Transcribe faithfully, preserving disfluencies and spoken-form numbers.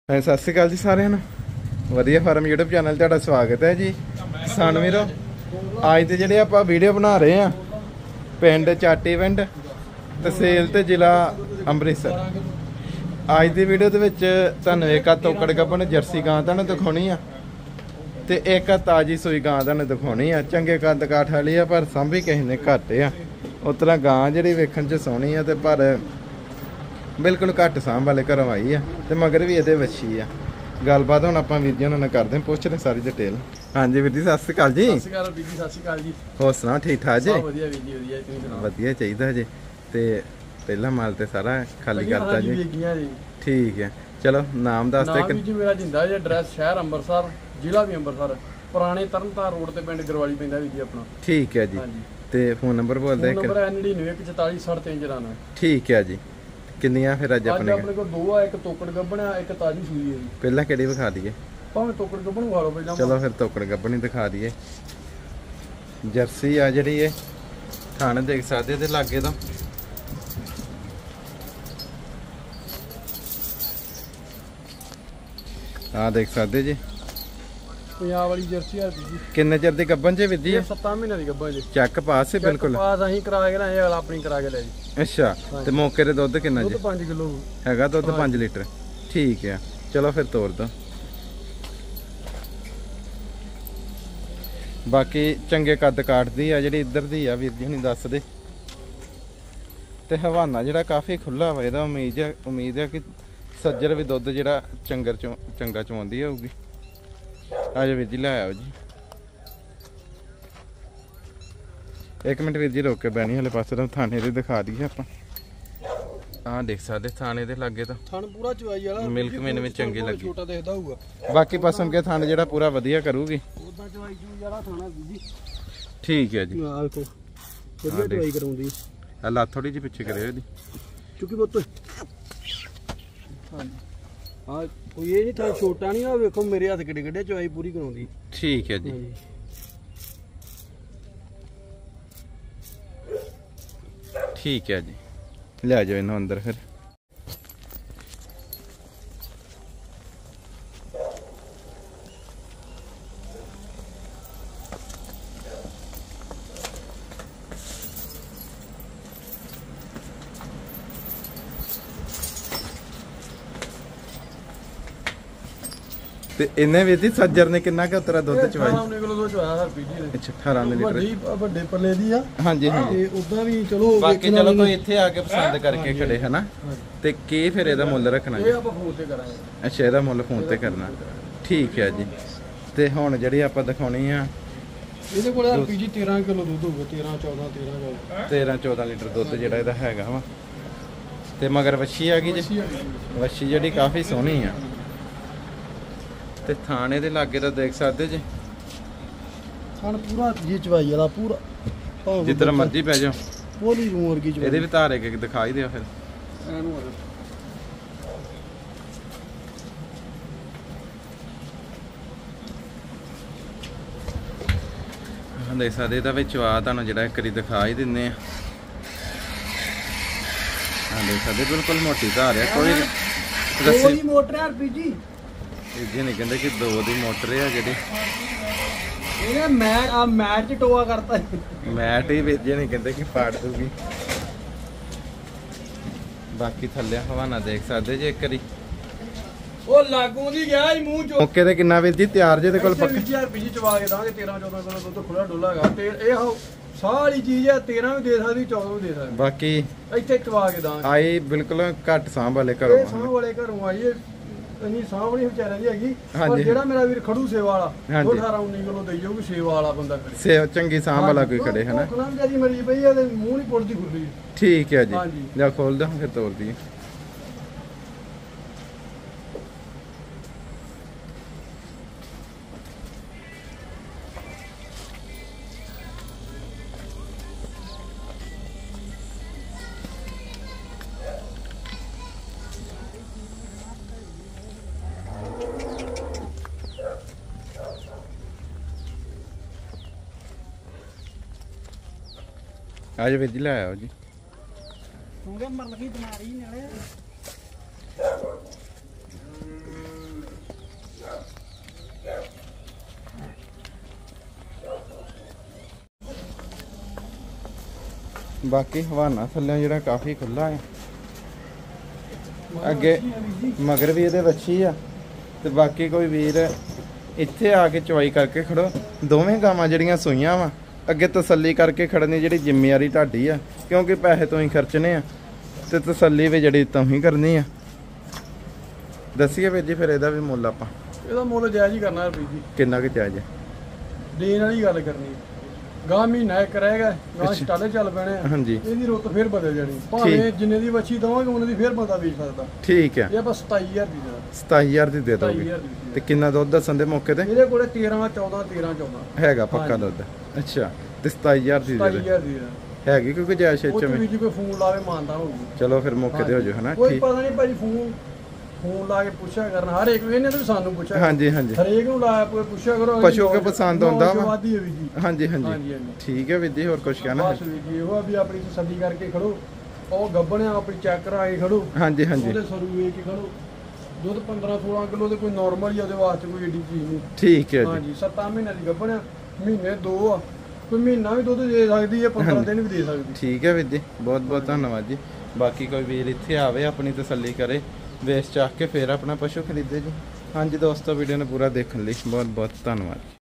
सत श्री अकाल जी सारिਆਂ ਨੂੰ ਵਧੀਆ ਫਾਰਮ YouTube ਚੈਨਲ ਤੁਹਾਡਾ ਸਵਾਗਤ ਹੈ ਜੀ। ਕਿਸਾਨ ਵੀਰੋ, ਅੱਜ ਦੇ ਜਿਹੜੇ ਆਪਾਂ ਵੀਡੀਓ ਬਣਾ ਰਹੇ ਆ ਪਿੰਡ ਚਾਟੀਵਿੰਡ, ਤਹਿਸੀਲ ਤੇ ਜ਼ਿਲ੍ਹਾ ਅੰਮ੍ਰਿਤਸਰ। ਅੱਜ ਦੀ ਵੀਡੀਓ ਦੇ ਵਿੱਚ ਤੁਹਾਨੂੰ ਇੱਕ ਆ ਤੋਕੜ ਗੱਭਣ ਜਰਸੀ ਗਾਂ ਤੁਹਾਨੂੰ ਦਿਖਾਉਣੀ ਆ ਤੇ ਇੱਕ ਤਾਜੀ ਸੂਈ ਗਾਂ ਤੁਹਾਨੂੰ ਦਿਖਾਉਣੀ ਆ। ਚੰਗੇ ਕੱਦ ਕਾਠ ਵਾਲੀ ਆ ਪਰ ਸਾਂਭੀ ਕਿਸੇ ਨੇ ਘੱਟ ਆ। ਉਸ ਤਰ੍ਹਾਂ ਗਾਂ ਜਿਹੜੀ ਵੇਖਣ 'ਚ ਸੋਹਣੀ ਆ ਤੇ ਪਰ बिल्कुल घट साम वाले घरों आई है तो मगर भी ये वच्छी है। गलबात हम आप वीर जी उन्होंने करते हैं, पूछते हैं सारी डिटेल। हाँ जी वीर जी, सत श्री अकाल जी। होर सुना ठीक ठाक जी? वधिया चाहिए जी। तो पहला माल तो सारा खाली करता जी। ठीक है, चलो नाम दस दे। मेरा जिंदा जी, एड्रैस शहर अंमृतसर, जिला भी अंमृतसर, पुराने तरनतार रोड ते पिंड गरवाली पैंदा वीर जी अपना। ठीक है जी। तो फोन नंबर बोल दे। नंबर है नड़िनवे एक चौताली सठ तीन चौरानवे। ठीक है जी। किन्नियां फिर अज अपने अपने को दो है, एक तोकड़ गब्बन है, एक ताजी सूई है। पहला केड़ी दिखा दिए? भावें तोकड़ गब्बन खा लो पहला। चलो फिर तोकड़ गब्बन ही दिखा दिए। जर्सी आ जी है, थाने देख सकते ते लागे तो आ देख सकते जी। पंजाब वाली जर्सी है जी। किन्ने चिर दी गब्बन च विधी है? सत्त महीने दी गब्बन जी। चेक पास है बिल्कुल पास अहीं करा के लाए, अगला अपनी करा के ले जी। अच्छा, ते मौके ते दुध किन्ना जी? दुध पाँच किलो हैगा दुध पाँच लीटर। ठीक है, चलो फिर तोड़ दो। बाकी चंगे कद काट दी है जी। इधर दी है वीर जी नहीं दस दे। ते हवाना जिहड़ा काफ़ी खुला वा, इहदा उम्मीद है उम्मीद है कि सज्जर भी दुध जिहड़ा चंगर चो चंगा चवांदी होगी। आ जाओ वीर जी, ले आओ जी। एक मिनट वीर जी रोक के बैनी वाले पास थाने दे दिखा दिए आप। हाँ देख सकते थाने दे लागे तो थान पूरा चवाई वाला, मिल्क मैन में चंगी लगी। छोटा देखदा होगा। बाकी पसम के थाने जेड़ा पूरा वधिया करूगी। ओदा चवाई चू वाला थाना जी। ठीक है जी। आ देखो वधिया चवाई कराउंदी। अल्लाह थोड़ी जी पीछे करे दी चुकी बोतो। हां कोई ये नहीं था छोटा नहीं। आ देखो मेरे हाथ किडे किडे चवाई पूरी कराउंदी। ठीक है जी। ठीक है जी, ले जाओ इन्हों अंदर फिर। इन्हें भी सज्जर ने कितना का उतरा दुध चवाई? अच्छा अठारह लीटर ਵੱਡੇ ਪੱਲੇ ਦੀ ਆ। ਹਾਂਜੀ ਹਾਂਜੀ। ਤੇ ਉਦਾਂ ਵੀ ਚਲੋ ਬਾਕੀ ਚਲੋ ਕੋਈ ਇੱਥੇ ਆ ਕੇ ਪਸੰਦ ਕਰਕੇ ਖੜੇ ਹੈ ਨਾ। ਤੇ ਕੀ ਫਿਰ ਇਹਦਾ ਮੁੱਲ ਰੱਖਣਾ ਜੀ? ਇਹ ਆਪਾਂ ਫੋਨ ਤੇ ਕਰਾਂਗੇ। ਅੱਛਾ, ਇਹਦਾ ਮੁੱਲ ਫੋਨ ਤੇ ਕਰਨਾ। ਠੀਕ ਹੈ ਜੀ। ਤੇ ਹੁਣ ਜਿਹੜੀ ਆਪਾਂ ਦਿਖਾਉਣੀ ਆ ਇਹਦੇ ਕੋਲ ਆਰ ਪੀ ਜੀ ਤੇਰਾਂ ਕਿਲੋ ਦੁੱਧ ਹੋਊਗਾ। ਤੇਰਾਂ ਚੌਦਾਂ ਤੇਰਾਂ ਤੇਰਾਂ ਚੌਦਾਂ ਲੀਟਰ ਦੁੱਧ ਜਿਹੜਾ ਇਹਦਾ ਹੈਗਾ ਵਾ। ਤੇ ਮਗਰ ਵੱਛੀ ਆ ਗਈ ਜੀ। ਵੱਛੀ ਜਿਹੜੀ ਕਾਫੀ ਸੋਹਣੀ ਆ। ਤੇ ਥਾਣੇ ਦੇ ਲਾਗੇ ਤਾਂ ਦੇਖ ਸਕਦੇ ਜੀ। ਥਾਣ ਪੂਰਾ ਜੀ ਚਵਾਈ ਵਾਲਾ ਪੂਰਾ ਜਿੱਧਰ ਮਰਜੀ ਪੈ ਜਾਓ। ਪੋਲੀ ਮੁਰਗੀ ਚਵਾਈ। ਇਹਦੇ ਵੀ ਧਾਰੇ ਕੇ ਦਿਖਾਈ ਦਿਓ ਫਿਰ। ਇਹਨੂੰ ਹਾਂ ਦੇਖ ਸਕਦੇ ਇਹਦਾ ਵਿੱਚ ਆ ਤੁਹਾਨੂੰ ਜਿਹੜਾ ਇੱਕ ਵਾਰੀ ਦਿਖਾ ਹੀ ਦਿੰਨੇ ਆ। ਹਾਂ ਦੇਖ ਸਕਦੇ ਬਿਲਕੁਲ ਮੋਟੀ ਧਾਰ ਆ। ਕੋਈ ਰੱਸੀ ਮੋਟਰ ਆਰ ਪੀ ਜੀ ਜੀ ਨਹੀਂ ਕਹਿੰਦੇ ਕਿ ਦੋ ਦੀ ਮੋਟਰ ਆ ਜਿਹੜੀ। ਇਹਨੇ ਮੈਟ ਆ ਮੈਟ ਚ ਟੋਆ ਕਰਤਾ। ਮੈਟ ਹੀ ਵੇਜੇ ਨਹੀਂ ਕਹਿੰਦੇ ਕਿ ਪਾੜ ਦੂਗੀ। ਬਾਕੀ ਥੱਲੇ ਹਵਾਨਾ ਦੇਖ ਸਕਦੇ ਜੇ ਇੱਕ ਵਾਰੀ। ਉਹ ਲਾਗੂ ਦੀ ਗਿਆ ਹੀ ਮੂੰਹ ਚੋਂ। ਮੌਕੇ ਤੇ ਕਿੰਨਾ ਵੀਰ ਜੀ ਤਿਆਰ ਜੇ ਤੇ ਕੋਲ ਪੱਕਾ? ਹਜ਼ਾਰ ਰੁਪਏ ਚਵਾ ਕੇ ਦਾਂਗੇ। ਤੇਰਾਂ ਚੌਦਾਂ ਕਿਲੋ ਦੁੱਧ ਖੁੱਲਾ ਡੁੱਲਾ ਹੈਗਾ। ਤੇ ਇਹ ਸਾਰੀ ਚੀਜ਼ ਹੈ। ਤੇਰਾਂ ਵੀ ਦੇ ਸਕਦੀ, ਚੌਦਾਂ ਵੀ ਦੇ ਸਕਦੀ। ਬਾਕੀ ਇੱਥੇ ਚਵਾ ਕੇ ਦਾਂਗੇ। ਆਈ ਬਿਲਕੁਲ ਘੱਟ ਸਾਂਭ ਵਾਲੇ ਘਰੋਂ। ਇਹ ਸਾਂਭ ਵਾਲੇ ਘਰੋਂ ਆਈ ਹੈ। ਇੰਨੀ ਸਾਂਭ ਨਹੀਂ ਵਿਚਾਰਿਆਂ ਦੀ ਹੈਗੀ। ਪਰ ਜਿਹੜਾ ਮੇਰਾ ਵੀਰ ਖੜੂ ਸੇਵਾ ਵਾਲਾ ਉਹ ਅਠਾਰਾਂ ਉੱਨੀ ਕਿਲੋ ਦੇਈ ਜਾਊਗੀ। ਸੇਵਾ ਵਾਲਾ ਬੰਦਾ ਖੜੇ, ਸੇਵਾ ਚੰਗੀ ਸਾਂਭ ਵਾਲਾ ਕੋਈ ਖੜੇ ਹੈ ਨਾ। ਖੁਨਾਮ ਜੀ ਮਰੀ ਪਈ ਹੈ ਤੇ ਮੂੰਹ ਨਹੀਂ ਪੁੱਟਦੀ ਖੁੱਲੀ। ਠੀਕ ਹੈ ਜੀ, ਲੈ ਖੋਲ ਦਾਂ ਫਿਰ ਤੋੜ ਦਈਏ। आज वीर जी लाया जी। ਬਾਕੀ ਹਵਾਨਾ ਥੱਲੇ ਜਿਹੜਾ ਕਾਫੀ ਖੁੱਲਾ ਹੈ। ਅੱਗੇ ਮਗਰ ਵੀ ਇਹਦੇ ਵੱਛੀ ਆ ਤੇ ਬਾਕੀ ਕੋਈ ਵੀਰ ਇੱਥੇ ਆ ਕੇ ਚਵਾਈ ਕਰਕੇ ਖੜੋ। ਦੋਵੇਂ ਗਾਵਾਂ ਜਿਹੜੀਆਂ ਸੂਈਆਂ ਵਾ ਅੱਗੇ ਤਸੱਲੀ ਕਰਕੇ ਖੜਨੀ ਜਿਹੜੀ ਜ਼ਿੰਮੇਵਾਰੀ ਤੁਹਾਡੀ ਆ, ਕਿਉਂਕਿ ਪੈਸੇ ਤੋਂ ਹੀ ਖਰਚਣੇ ਆ ਤੇ ਤਸੱਲੀ ਵੀ ਜਿਹੜੀ ਤੋਂ ਹੀ ਕਰਨੀ ਆ। ਦੱਸੀਏ ਵੀਰ ਜੀ ਫਿਰ ਇਹਦਾ ਵੀ ਮੁੱਲ ਆਪਾਂ? ਇਹਦਾ ਮੁੱਲ ਜਾਇਜ਼ ਹੀ ਕਰਨਾ ਰੁਪਏ ਜੀ। ਕਿੰਨਾ ਕੁ ਜਾਇਜ਼ ਹੈ? ਦੇਣ ਵਾਲੀ ਗੱਲ ਕਰਨੀ। ਗਾਂ ਮਹੀਨਾ ਇੱਕ ਰਹਿ ਗਿਆ, ਗਾਂ ਸਟਾਲੇ ਚੱਲ ਪੈਣੇ ਆ। ਹਾਂਜੀ, ਇਹਦੀ ਰੁੱਤ ਫੇਰ ਬਦਲ ਜਾਣੀ। ਭਾਵੇਂ ਜਿੰਨੇ ਦੀ ਵੱਛੀ ਦਵਾਂਗੇ ਉਹਨਾਂ ਦੀ ਫੇਰ ਬੰਦਾ ਵੇਚ ਸਕਦਾ। ਠੀਕ ਹੈ। ਇਹ ਆਪਾਂ ਸਤਾਈ ਹਜ਼ਾਰ ਦੀ ਦੇਣਾ। ਸਤਾਈ ਹਜ਼ਾਰ ਦੀ ਦੇ ਦੋਗੇ ਤੇ ਕਿੰਨਾ ਦੁੱਧ ਦੱਸਣ ਦੇ ਮੌਕੇ ਤੇ? ਇਹਦੇ ਕੋਲੇ ਤੇਰਾਂ ਚੌਦਾਂ ਤੇਰਾਂ ਚੌਦਾਂ ਹੈਗਾ ਪੱਕਾ ਦੁੱਧ। ਅੱਛਾ, ਤੇ ਸਤਾਈ ਹਜ਼ਾਰ ਦੀ ਸਤਾਈ ਹਜ਼ਾਰ ਦੀ ਹੈਗੀ ਕਿਉਂਕਿ ਜਾਇਜ਼ ਛੇ ਉਹ ਚ ਵੀ ਜੀ ਕੋਈ ਫੋਨ ਲਾਵੇ ਮਾਨਤਾ ਹੋਊਗੀ। ਚਲੋ ਫਿਰ ਮੌਕੇ ਤੇ ਹੋ ਜਾਓ ਹਨਾ। ਕੋਈ ਪਤਾ ਨਹੀਂ ਭਾਜੀ, ਫੋਨ ਫੋਨ ਲਾ ਕੇ ਪੁੱਛਿਆ ਕਰਨਾ ਹਰ ਇੱਕ ਇਹਨੇ ਤਾਂ ਸਾਨੂੰ ਪੁੱਛਿਆ। ਹਾਂਜੀ ਹਾਂਜੀ, ਹਰੇਕ ਨੂੰ ਲਾਇਆ ਕੋਈ ਪੁੱਛਿਆ ਕਰੋ। ਪਸ਼ੂ ਕੇ ਪਸੰਦ ਆਉਂਦਾ ਵਾ। ਵਾਦੀ ਹੈ ਵੀ ਜੀ। ਹਾਂਜੀ ਹਾਂਜੀ ਠੀਕ ਹੈ ਵੀਰ ਜੀ, ਹੋਰ ਕੁਝ ਕਹਿਣਾ? ਬਸ ਵੀ ਜੀ ਉਹ ਵੀ ਆਪਣੀ ਤਸੱਲੀ ਕਰਕੇ ਖੜੋ। ਉਹ ਗੱਬਣਿਆ ਆਪਣੀ ਚੈੱਕ ਕਰਾ ਕੇ ਖੜੋ। ਹਾਂਜੀ ਹਾਂਜੀ, ਉਹਦੇ ਸਰੂ ਵੇਚ ਕੇ ਖੜੋ। ਦੁੱਧ ਪੰਦਰਾਂ ਸੋਲਾਂ ਕਿਲੋ ਦੇ ਕੋਈ ਨਾਰਮਲ ਹੀ ਉਹਦੇ ਵਾਸਤੇ ਕੋਈ ਏਡੀ ਚੀਜ਼ ਨਹੀਂ। ਠੀਕ ਹੈ ਜੀ। ਹਾਂਜੀ, ਸੱਤਾਂ ਮਹੀਨਿਆਂ ਦੀ ਗੱਬਣਿਆ, ਮਹੀਨੇ ਦੋ ਆ, ਕੋਈ ਮਹੀਨਾ ਵੀ ਦੁੱਧ ਦੇ ਸਕਦੀ ਹੈ, ਪੰਦਰਾਂ ਦਿਨ ਵੀ ਦੇ ਸਕਦੀ। ਠੀਕ ਹੈ ਵੀਰ ਜੀ, ਬਹੁਤ ਬਹੁਤ ਧੰਨਵਾਦ ਜੀ। ਬਾਕੀ ਕੋਈ ਵੀਰ ਇੱਥੇ ਆਵੇ ਆਪਣੀ ਤਸੱਲੀ ਕਰੇ, ਵੇਚ ਚਾਹ ਕੇ ਫਿਰ ਆਪਣਾ ਪਸ਼ੂ ਖਰੀਦੇ ਜੀ। ਹਾਂਜੀ ਦੋਸਤੋ, ਵੀਡੀਓ ਨੂੰ ਪੂਰਾ ਦੇਖਣ ਲਈ ਬਹੁਤ ਬਹੁਤ ਧੰਨਵਾਦ।